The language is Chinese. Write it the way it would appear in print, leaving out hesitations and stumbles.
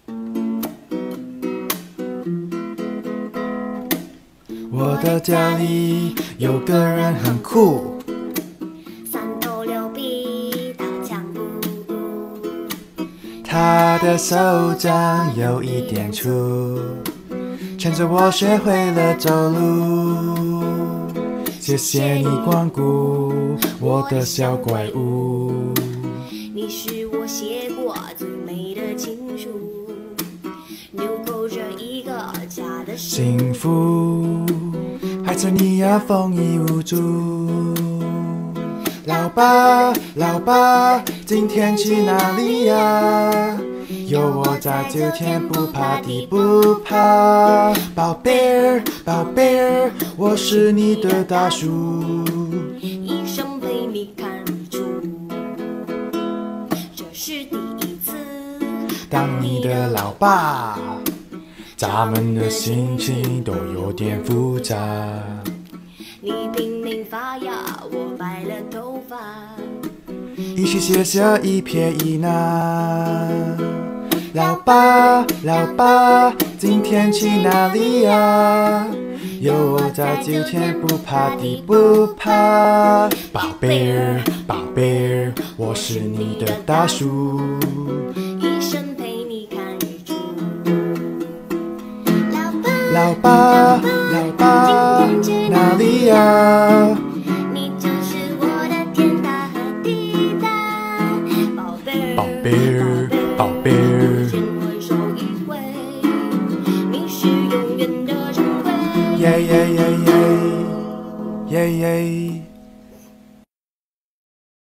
我的家里有个人很酷， 三头六臂，大枪不误。 他的手掌有一点粗，趁着我学会了走路。谢谢你光顾我的小怪物。 你是我写过最美的情书，纽扣着一个家的幸福，孩子你呀丰衣无阻。老爸，老爸，今天去哪里呀？有我在就天不怕地不怕。宝贝儿，宝贝儿，我是你的大叔。 一生陪你看日出，这是第一次当你的老爸，咱们的心情都有点复杂。 你拼命发芽，我白了头发。 一起写下一撇一捺。老爸，老爸，今天去哪里呀？有我在就天不怕地不怕。宝贝儿，宝贝儿，我是你的大叔。 一生陪你看日出。 老爸，老爸，哪里呀？ 你就是我的天大和地大，宝贝儿， 宝贝儿，